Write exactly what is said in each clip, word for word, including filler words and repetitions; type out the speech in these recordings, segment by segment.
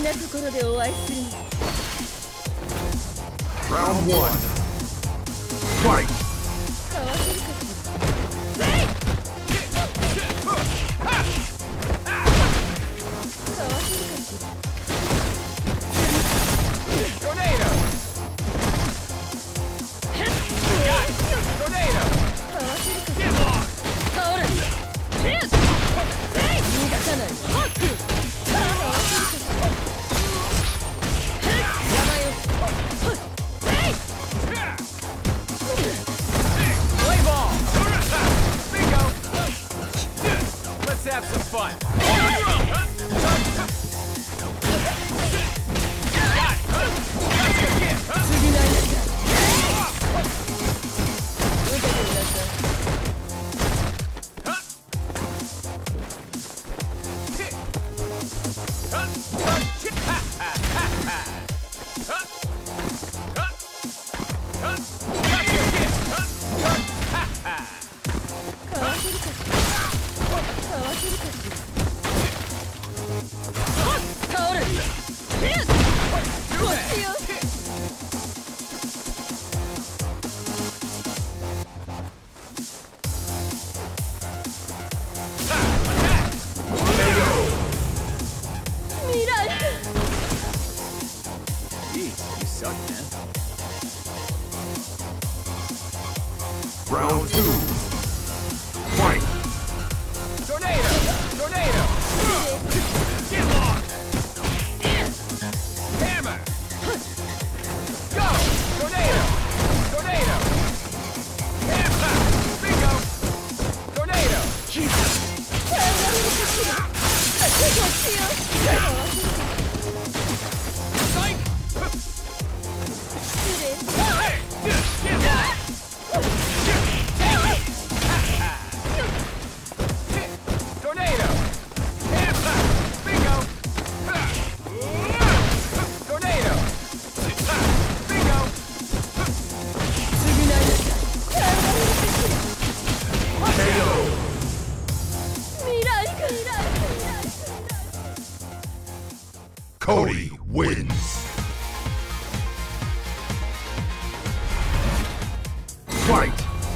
なところでお会いする。 Round one. Fight. かわせるかしら。 Have some fun. Round two. Fight. Tornado! Tornado! Get locked! Hammer! Go! Tornado! Tornado! Hammer! Bingo! Tornado! Psych! Tornado! Hammer! Bingo! Tornado! Bingo! Cody wins. Fight.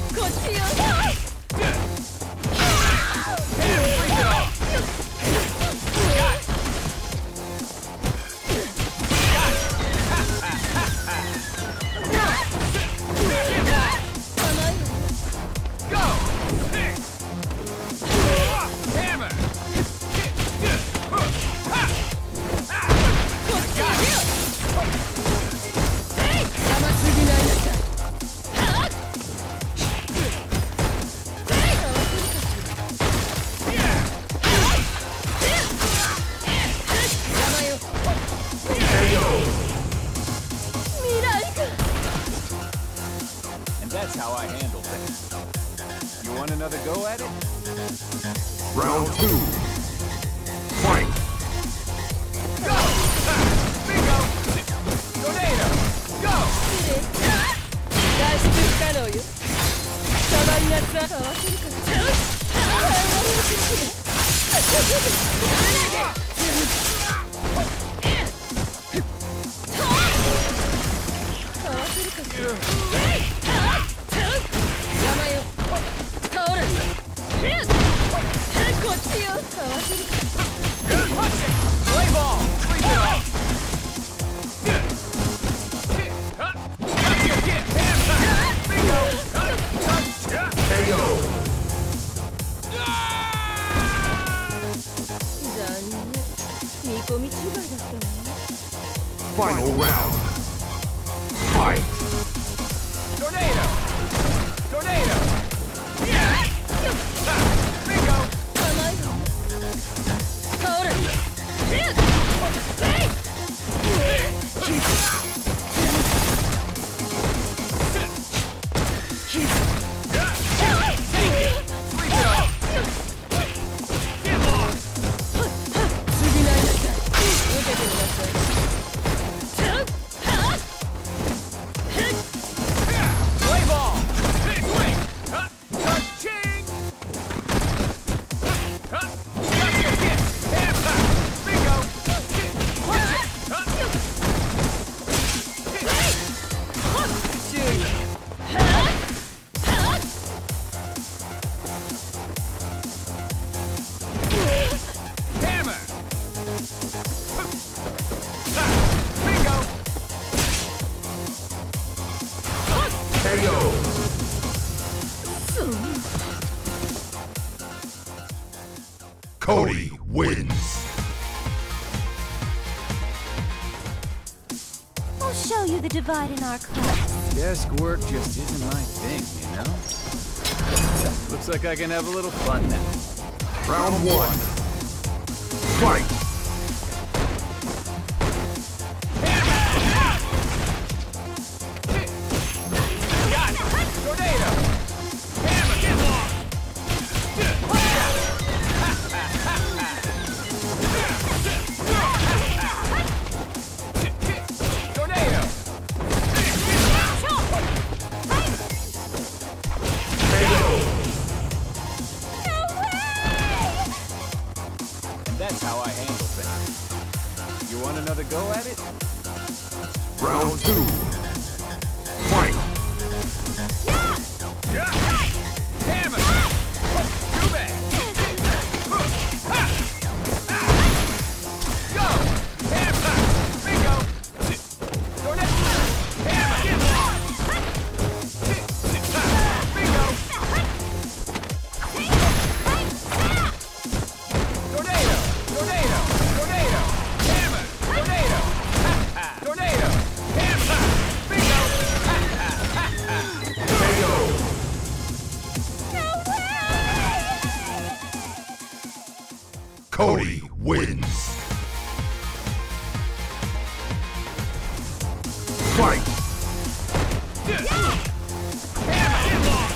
And that's how I handle things. You want another go at it? Round two. Fight. Go! Bingo! Tornado! Go! Play ball! Free throw! Final round. Fight. Tornado! Tornado! Bingo! Cody wins. I'll show you the divide in our class. Desk work just isn't my thing, you know? Looks like I can have a little fun now. Round one. Fight! Got it! Tornado! Hammer, get lost! Tornado! And that's how I handle things. You want another go at it? Round two. Fight! Hammer! Too bad! Go! Hammer! Bingo! Tornado! Hammer! Get lost! Bingo! Tornado! Tornado! Tornado! Hammer! Tornado! Tornado! Hammer! Bingo! Cody wins. Fight! Hammer! Get lost!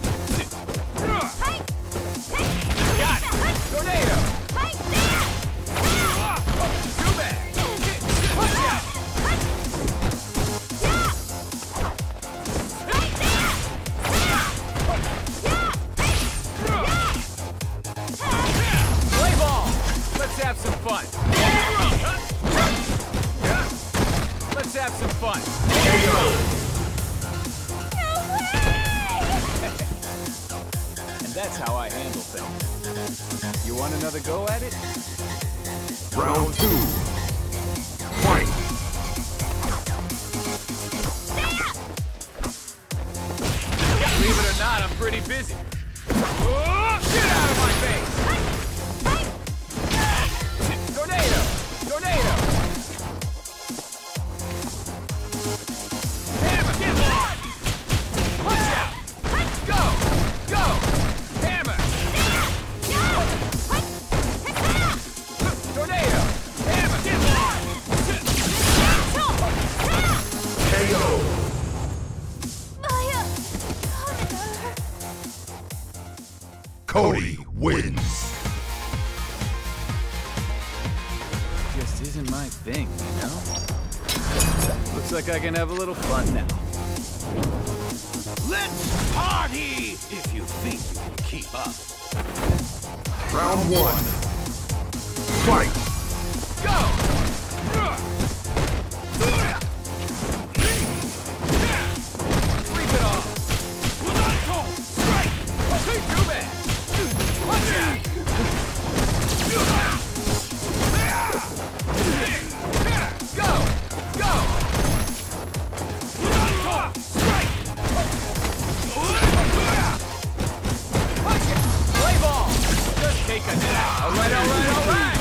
Got it! Tornado! Too bad! Watch out! Play ball! Let's have some fun! Let's have some fun! And that's how I handle things. You want another go at it? Round two. Fight! Believe it or not, I'm pretty busy. Oh, get out of my face! Tornado! Tornado! Hammer, get lost! Watch out! Go! Go! Hammer! Tornado! Hammer, get lost! K O. Cody wins. Just isn't my thing, you know? Looks like I can have a little fun now. Let's party if you think you can keep up. Round one. Fight! Go! Sweep it off! Too bad! Watch out! Go! Go! Watch it! Play ball! Just take a nap! Alright, alright, alright!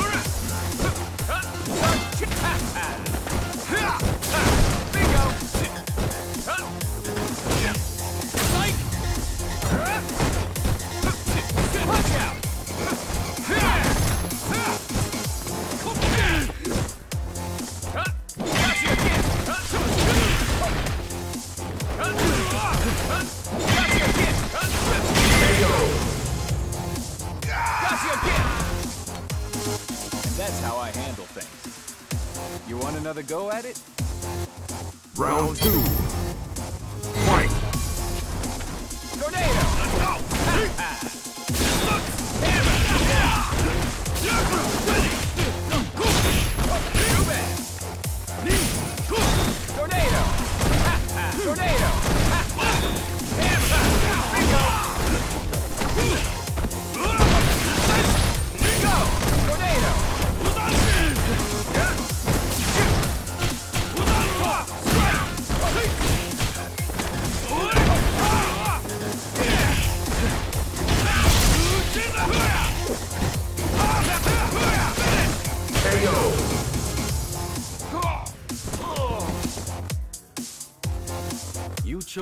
Bingo! Watch out! Got you again! Got you again! Got you again! And that's how I handle things. You want another go at it? Round two. Fight! Tornado! Too bad! Tornado! Tornado! Bingo! Go! Tornado!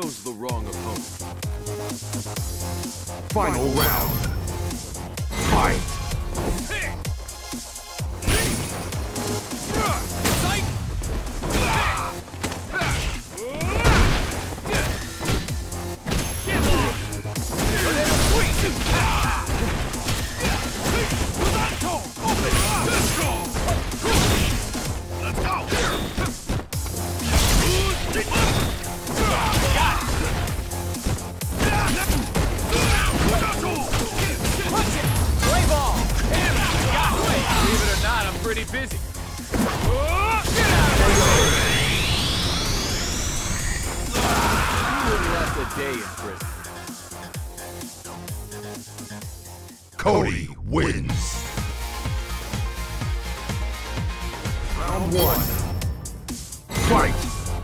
chose the wrong opponent. Final round. Fight! Pretty busy. You wouldn't last a day in prison. Cody wins. Round one. Fight!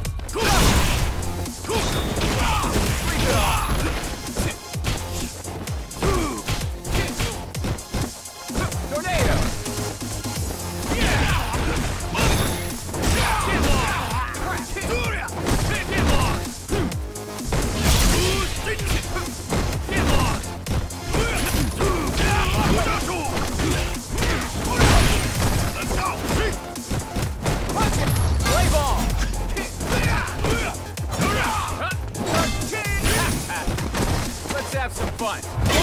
Have some fun.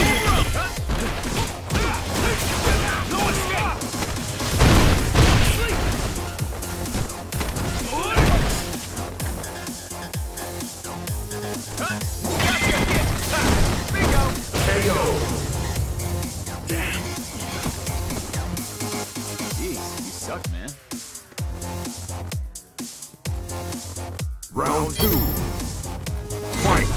No escape. Bingo. K O. Jeez, you suck, man. Round two. Fight!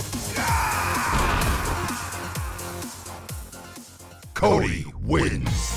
Cody wins.